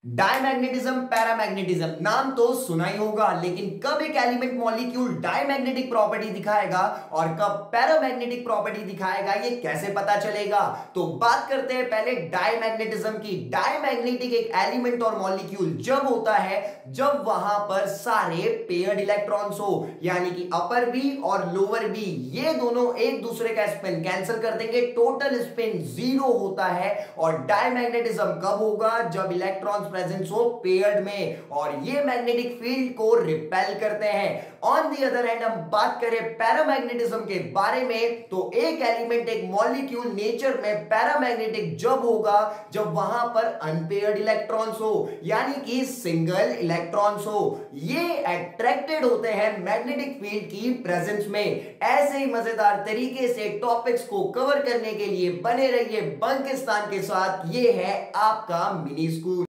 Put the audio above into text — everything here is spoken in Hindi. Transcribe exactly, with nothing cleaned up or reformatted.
डायमैग्नेटिज्म, पैरामैग्नेटिज्म नाम तो सुना ही होगा, लेकिन कब एक एलिमेंट मॉलिक्यूल डायमैग्नेटिक प्रॉपर्टी दिखाएगा और कब पैरामैग्नेटिक प्रॉपर्टी दिखाएगा, ये कैसे पता चलेगा? तो बात करते हैं पहले डायमैग्नेटिज्म की। डायमैग्नेटिक एक एलिमेंट और मॉलिक्यूल जब होता है जब वहां पर सारे पेयर्ड इलेक्ट्रॉन्स हो, यानी कि अपर बी और लोअर बी ये दोनों एक दूसरे का स्पिन कैंसिल कर देंगे, टोटल स्पिन जीरो होता है। और डायमैग्नेटिज्म कब होगा? जब इलेक्ट्रॉन्स प्रेजेंस हो पेयर्ड में, और ये मैग्नेटिक फील्ड को रिपेल करते हैं। ऑन दी अदर हैंड हम बात करें पैरामैग्नेटिज्म के बारे में, तो एक एलिमेंट एक मॉलिक्यूल नेचर में पैरामैग्नेटिक जब होगा जब वहां पर अनपेयर्ड इलेक्ट्रॉन्स हो, यानी कि सिंगल इलेक्ट्रॉन्स हो। ये अट्रैक्टेड होते हैं मैग्नेटिक फील्ड की प्रेजेंस में। ऐसे ही मजेदार तरीके से टॉपिक्स को कवर करने के लिए बने रहिए बंकिस्तान के साथ। ये है आपका मिनी स्कूल।